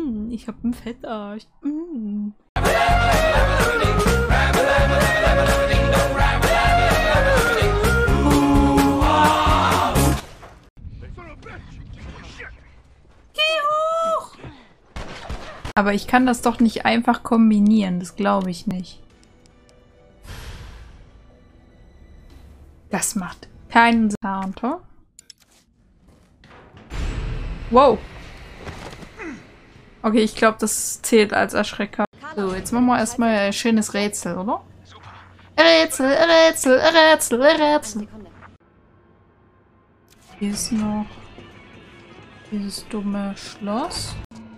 Ich hab einen Fettarsch. Geh hoch! Aber ich kann das doch nicht einfach kombinieren. Das glaube ich nicht. Das macht keinen Sound, oder? Wow. Okay, ich glaube, das zählt als Erschrecker. So, jetzt machen wir erstmal ein schönes Rätsel, oder? Rätsel, Rätsel, Rätsel, Rätsel. Hier ist noch dieses dumme Schloss.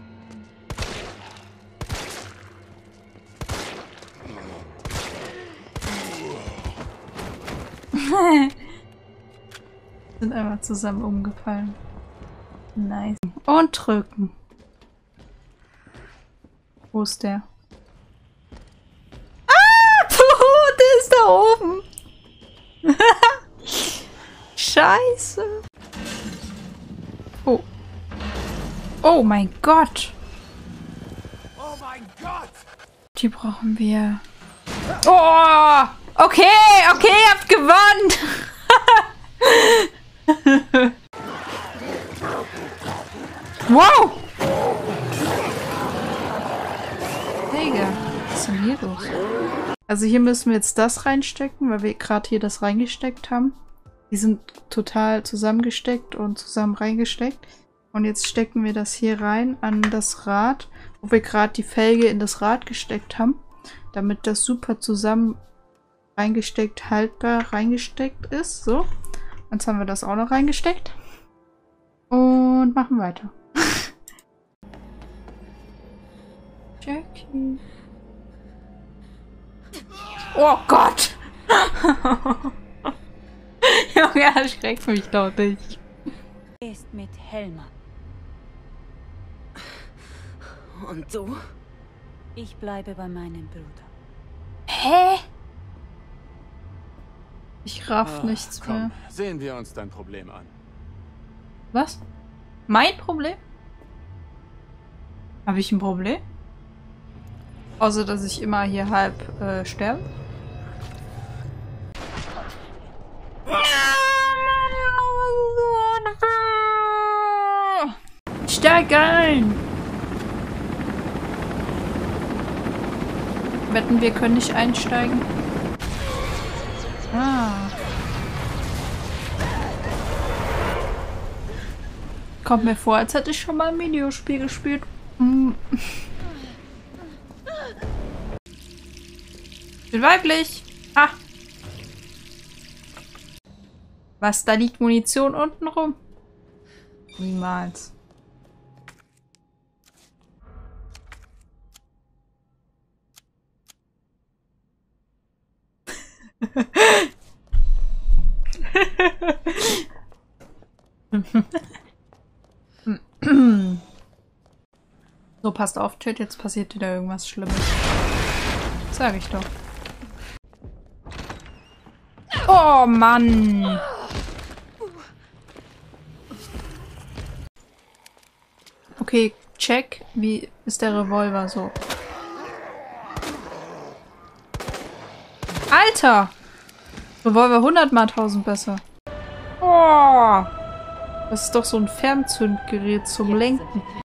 Sind einfach zusammen umgefallen. Nice. Und drücken. Wo ist der? Ah! Puh, der ist da oben. Scheiße. Oh. Oh mein Gott. Oh mein Gott! Die brauchen wir. Oh! Okay, okay, ihr habt gewonnen. Wow! Digga, was ist denn hier los? Also hier müssen wir jetzt das reinstecken, weil wir gerade hier das reingesteckt haben. Die sind total zusammengesteckt und zusammen reingesteckt. Und jetzt stecken wir das hier rein an das Rad, wo wir gerade die Felge in das Rad gesteckt haben, damit das super zusammen reingesteckt, haltbar reingesteckt ist. So, jetzt haben wir das auch noch reingesteckt. Und machen weiter. Jackie. Oh Gott! Junge, erschreckt mich doch nicht. Ist mit Helma. Und du? Ich bleibe bei meinem Bruder. Hä? Ich raff nichts Komm, mehr. sehen wir uns dein Problem an. Was? Mein Problem? Habe ich ein Problem? Außer, dass ich immer hier halb sterbe. Steig ein! Wetten, wir können nicht einsteigen? Ah. Kommt mir vor, als hätte ich schon mal ein Videospiel gespielt. Ich bin weiblich. Ah. Was? Da liegt Munition unten rum? Niemals. So, passt auf, Chat, jetzt passiert wieder irgendwas Schlimmes. Sag ich doch. Oh, Mann! Okay, check. Wie ist der Revolver so? Alter! Revolver 100 mal 1000 besser. Oh! Das ist doch so ein Fernzündgerät zum Lenken.